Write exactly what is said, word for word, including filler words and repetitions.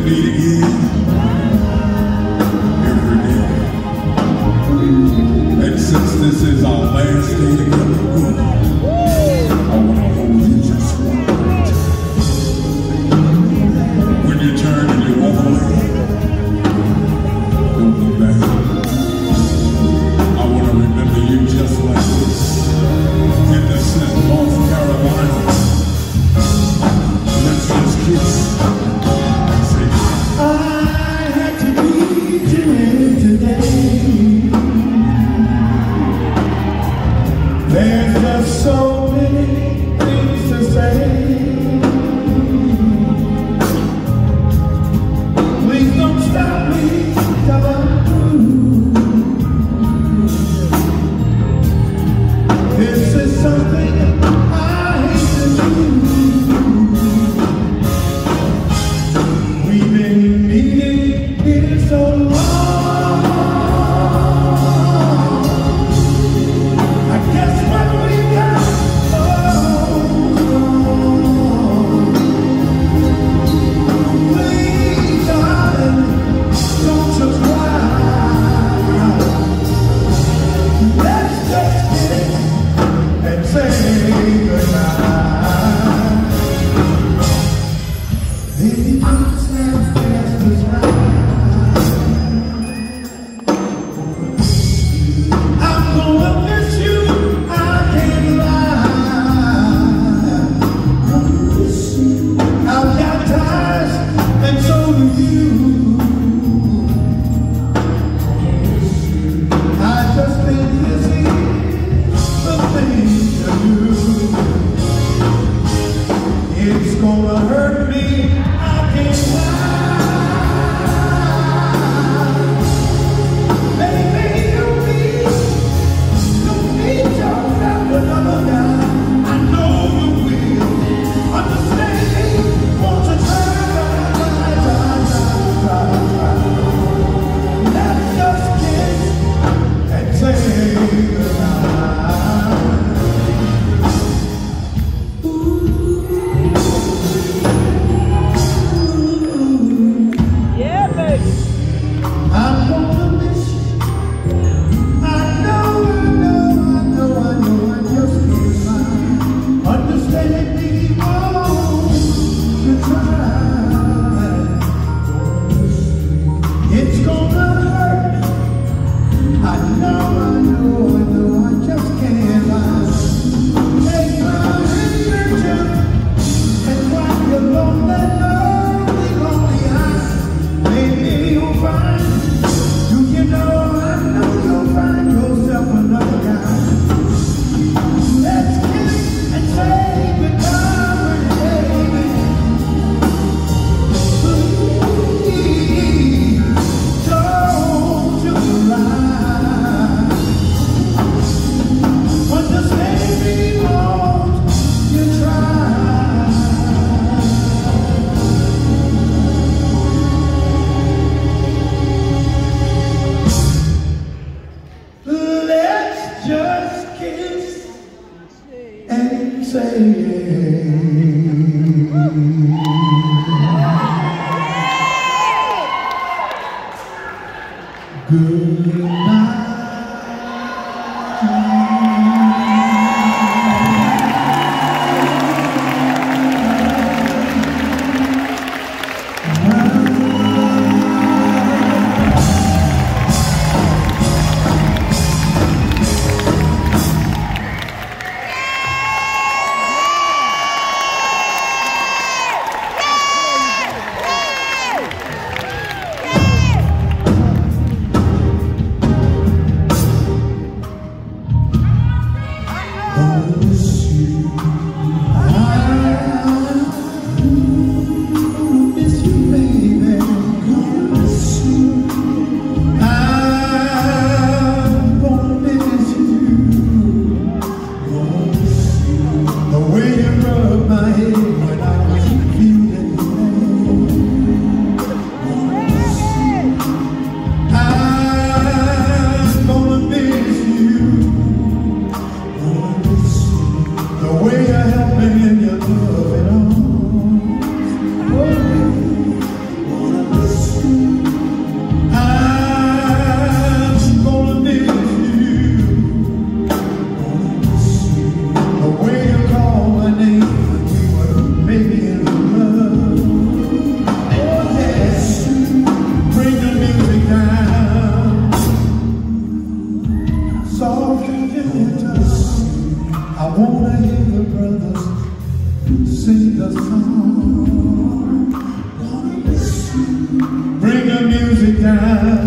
meet again every day. And since this is our last day together, I want to hold you just one more time. When you turn and you walk away, don't look back. I want to remember you just like this. Henderson, North Carolina. Let's just kiss. I had to meet you today. There's just so many things to say. Please don't stop me till I'm through. This is something I hate to do. We've been meeting here so long. I guess what we got, oh, please, darling, don't you cry. Let's just kiss and say goodnight. Baby, don't stand fast as I'm gonna miss you, I can't lie. I've got ties, and so do you. I just think this is the thing to do. It's gonna hurt me, I can't lie. down.